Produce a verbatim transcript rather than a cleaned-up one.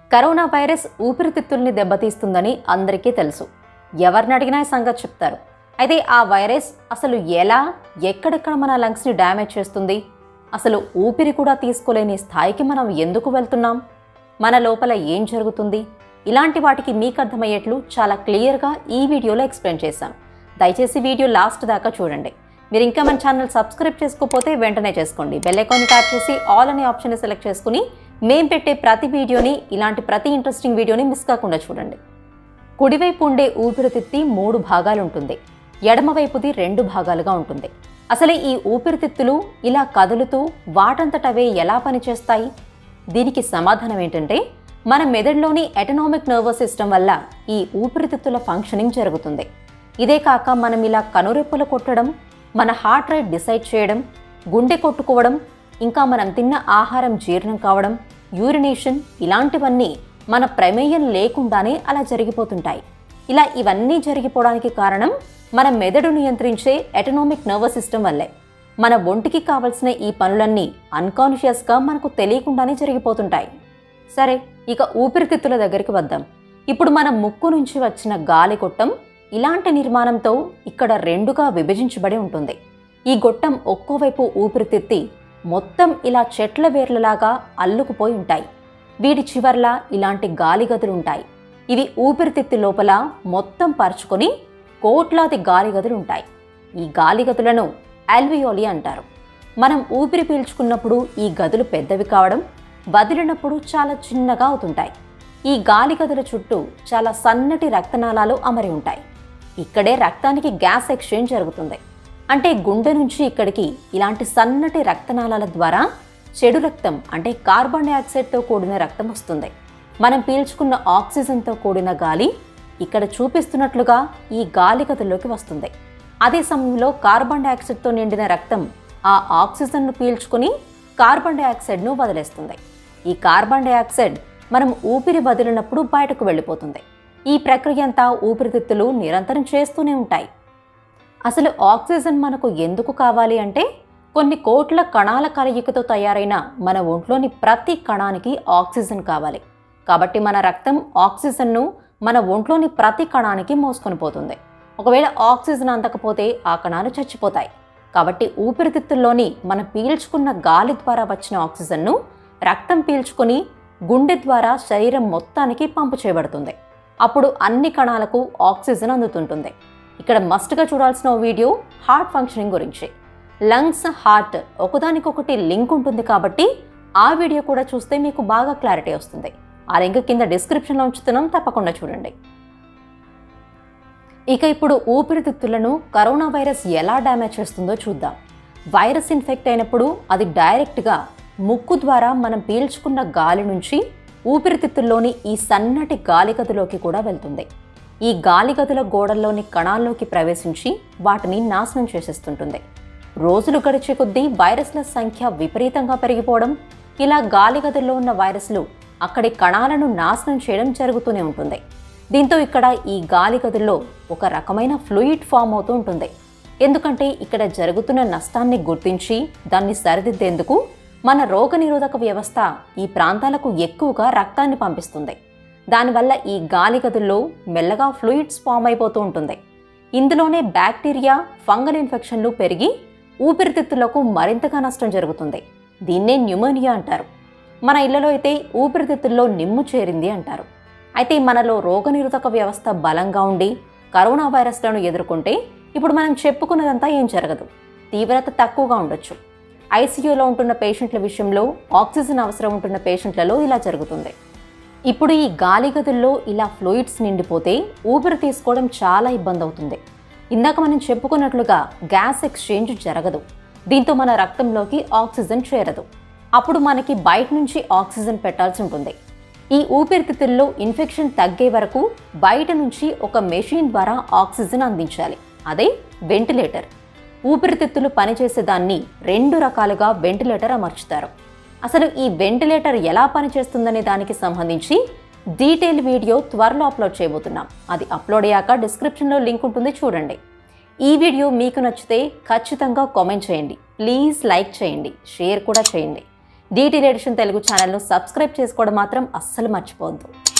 Corona virus ఊపిరితిత్తుల్ని దెబ్బతీస్తుందని అందరికీ తెలుసు. ఎవరిని అడిగినా ఈ సంగతి చెప్తారు. అయితే ఆ వైరస్ అసలు ఎలా, ఎక్కడెక్కడ మన లంగ్స్ని డ్యామేజ్ చేస్తుంది, అసలు ఊపిరి కూడా తీసుకోలేని స్థాయికి మనం ఎందుకు వెళ్తున్నాం, మన లోపల ఏం జరుగుతుంది, ఇలాంటి వాటికి మీకు అర్థమయ్యేట్లు చాలా క్లియర్గా ఈ వీడియోలో ఎక్స్ప్లెయిన్ చేశాం. దయచేసి వీడియో లాస్ట్ దాకా చూడండి. మీరు ఇంకా మన ఛానల్ సబ్స్క్రైబ్ చేసుకోకపోతే వెంటనే చేసుకోండి. బెల్ ఐకాన్ ట్యాప్ చేసి ఆల్ అనే ఆప్షన్ని సెలెక్ట్ చేసుకుని మేం పెట్టే ప్రతి వీడియోని, ఇలాంటి ప్రతి ఇంట్రెస్టింగ్ వీడియోని మిస్ కాకుండా చూడండి. కుడివైపు ఉండే ఊపిరితిత్తి మూడు భాగాలు ఉంటుంది, ఎడమవైపుది రెండు భాగాలుగా ఉంటుంది. అసలే ఈ ఊపిరితిత్తులు ఇలా కదులుతూ వాటంతటవే ఎలా పనిచేస్తాయి? దీనికి సమాధానం ఏంటంటే, మన మెదడులోని ఆటోనామిక్ నర్వస్ సిస్టమ్ వల్ల ఈ ఊపిరితిత్తుల ఫంక్షనింగ్ జరుగుతుంది. ఇదే కాక మనం ఇలా కనురెప్పలు కొట్టడం, మన హార్ట్ రేట్ డిసైడ్ చేయడం, గుండె కొట్టుకోవడం, ఇంకా మనం తిన్న ఆహారం జీర్ణం కావడం, యూరినేషన్, ఇలాంటివన్నీ మన ప్రమేయం లేకుండానే అలా జరిగిపోతుంటాయి. ఇలా ఇవన్నీ జరిగిపోవడానికి కారణం మన మెదడు నియంత్రించే ఆటోనామిక్ నర్వస్ సిస్టమ్ వల్లే. మన ఒంటికి కావలసిన ఈ పనులన్నీ అన్కాన్షియస్గా మనకు తెలియకుండానే జరిగిపోతుంటాయి. సరే, ఇక ఊపిరితిత్తుల దగ్గరికి వద్దాం. ఇప్పుడు మన ముక్కు నుంచి వచ్చిన గాలి గొట్టం ఇలాంటి నిర్మాణంతో ఇక్కడ రెండుగా విభజించబడి ఉంటుంది. ఈ గొట్టం ఒక్కోవైపు ఊపిరితిత్తి మొత్తం ఇలా చెట్ల వేర్లలాగా అల్లుకుపోయి ఉంటాయి. వీటి చివర్లా ఇలాంటి గాలి గదులుంటాయి. ఇవి ఊపిరితిత్తి లోపల మొత్తం పరుచుకొని కోట్లాది గాలి గదులుంటాయి. ఈ గాలి గదులను ఆల్వియోలి అంటారు. మనం ఊపిరి పీల్చుకున్నప్పుడు ఈ గదులు పెద్దవి కావడం, వదిలినప్పుడు చాలా చిన్నగా అవుతుంటాయి. ఈ గాలి గదుల చుట్టూ చాలా సన్నటి రక్తనాళాలు అమరి ఉంటాయి. ఇక్కడే రక్తానికి గ్యాస్ ఎక్స్చేంజ్ జరుగుతుంది. అంటే గుండె నుంచి ఇక్కడికి ఇలాంటి సన్నటి రక్తనాళాల ద్వారా చెడు రక్తం, అంటే కార్బన్ డైఆక్సైడ్తో కూడిన రక్తం వస్తుంది. మనం పీల్చుకున్న ఆక్సిజన్తో కూడిన గాలి ఇక్కడ చూపిస్తున్నట్లుగా ఈ గాలి గదుల్లోకి వస్తుంది. అదే సమయంలో కార్బన్ డైఆక్సైడ్తో నిండిన రక్తం ఆ ఆక్సిజన్ను పీల్చుకుని కార్బన్ డైఆక్సైడ్ను వదిలేస్తుంది. ఈ కార్బన్ డైఆక్సైడ్ మనం ఊపిరి వదిలినప్పుడు బయటకు వెళ్ళిపోతుంది. ఈ ప్రక్రియ అంతా ఊపిరితిత్తులు నిరంతరం చేస్తూనే ఉంటాయి. అసలు ఆక్సిజన్ మనకు ఎందుకు కావాలి అంటే, కొన్ని కోట్ల కణాల కలయికతో తయారైన మన ఒంట్లోని ప్రతి కణానికి ఆక్సిజన్ కావాలి. కాబట్టి మన రక్తం ఆక్సిజన్ను మన ఒంట్లోని ప్రతి కణానికి మోసుకొని పోతుంది. ఒకవేళ ఆక్సిజన్ అందకపోతే ఆ కణాలు చచ్చిపోతాయి. కాబట్టి ఊపిరితిత్తుల్లోని మనం పీల్చుకున్న గాలి ద్వారా వచ్చిన ఆక్సిజన్ను రక్తం పీల్చుకొని గుండె ద్వారా శరీరం మొత్తానికి పంపు చేయబడుతుంది. అప్పుడు అన్ని కణాలకు ఆక్సిజన్ అందుతుంటుంది. ఇక్కడ మస్ట్గా చూడాల్సిన వీడియో హార్ట్ ఫంక్షనింగ్ గురించి. లంగ్స్, హార్ట్ ఒకదానికొకటి లింక్ ఉంటుంది కాబట్టి ఆ వీడియో కూడా చూస్తే మీకు బాగా క్లారిటీ వస్తుంది. ఆ లింక్ కింద డిస్క్రిప్షన్లో ఉంచుతున్నాం, తప్పకుండా చూడండి. ఇక ఇప్పుడు ఊపిరితిత్తులను కరోనా వైరస్ ఎలా డ్యామేజ్ చేస్తుందో చూద్దాం. వైరస్ ఇన్ఫెక్ట్ అయినప్పుడు అది డైరెక్ట్గా ముక్కు ద్వారా మనం పీల్చుకున్న గాలి నుంచి ఊపిరితిత్తుల్లోని ఈ సన్నటి గాలి గదిలోకి కూడా వెళ్తుంది. ఈ గాలి గదుల గోడల్లోని కణాల్లోకి ప్రవేశించి వాటిని నాశనం చేసేస్తుంటుంది. రోజులు గడిచే కొద్దీ వైరస్ల సంఖ్య విపరీతంగా పెరిగిపోవడం, ఇలా గాలి గదుల్లో ఉన్న వైరస్లు అక్కడి కణాలను నాశనం చేయడం జరుగుతూనే ఉంటుంది. దీంతో ఇక్కడ ఈ గాలి గదుల్లో ఒక రకమైన ఫ్లూయిడ్ ఫామ్ అవుతూ ఉంటుంది. ఎందుకంటే ఇక్కడ జరుగుతున్న నష్టాన్ని గుర్తించి దాన్ని సరిదిద్దేందుకు మన రోగనిరోధక వ్యవస్థ ఈ ప్రాంతాలకు ఎక్కువగా రక్తాన్ని పంపిస్తుంది. దానివల్ల ఈ గాలి గదుల్లో మెల్లగా ఫ్లూయిడ్స్ ఫామ్ అయిపోతూ ఉంటుంది. ఇందులోనే బ్యాక్టీరియా, ఫంగల్ ఇన్ఫెక్షన్లు పెరిగి ఊపిరితిత్తులకు మరింతగా నష్టం జరుగుతుంది. దీన్నే న్యూమోనియా అంటారు. మన ఇళ్లలో అయితే ఊపిరితిత్తుల్లో నిమ్ము చేరింది అంటారు. అయితే మనలో రోగనిరోధక వ్యవస్థ బలంగా ఉండి కరోనా వైరస్లను ఎదుర్కొంటే ఇప్పుడు మనం చెప్పుకున్నదంతా ఏం జరగదు. తీవ్రత తక్కువగా ఉండొచ్చు. ఐసీయూలో ఉంటున్న పేషెంట్ల విషయంలో, ఆక్సిజన్ అవసరం ఉంటున్న పేషెంట్లలో ఇలా జరుగుతుంది. ఇప్పుడు ఈ గాలి గదుల్లో ఇలా ఫ్లూయిడ్స్ నిండిపోతే ఊపిరి తీసుకోవడం చాలా ఇబ్బంది అవుతుంది. ఇందాక మనం చెప్పుకున్నట్లుగా గ్యాస్ ఎక్స్చేంజ్ జరగదు. దీంతో మన రక్తంలోకి ఆక్సిజన్ చేరదు. అప్పుడు మనకి బయట నుంచి ఆక్సిజన్ పెట్టాల్సి ఉంటుంది. ఈ ఊపిరితిత్తుల్లో ఇన్ఫెక్షన్ తగ్గే వరకు బయట నుంచి ఒక మెషిన్ ద్వారా ఆక్సిజన్ అందించాలి. అదే వెంటిలేటర్. ఊపిరితిత్తులు పనిచేసేదాన్ని రెండు రకాలుగా వెంటిలేటర్ అమర్చుతారు. అసలు ఈ వెంటిలేటర్ ఎలా పనిచేస్తుందనే దానికి సంబంధించి డీటెయిల్ వీడియో త్వరలో అప్లోడ్ చేయబోతున్నాం. అది అప్లోడ్ అయ్యాక డిస్క్రిప్షన్లో లింక్ ఉంటుంది, చూడండి. ఈ వీడియో మీకు నచ్చితే ఖచ్చితంగా కామెంట్ చేయండి. ప్లీజ్ లైక్ చేయండి, షేర్ కూడా చేయండి. డీటీ రేడియేషన్ తెలుగు ఛానల్ను సబ్స్క్రైబ్ చేసుకోవడం మాత్రం అస్సలు మర్చిపోవద్దు.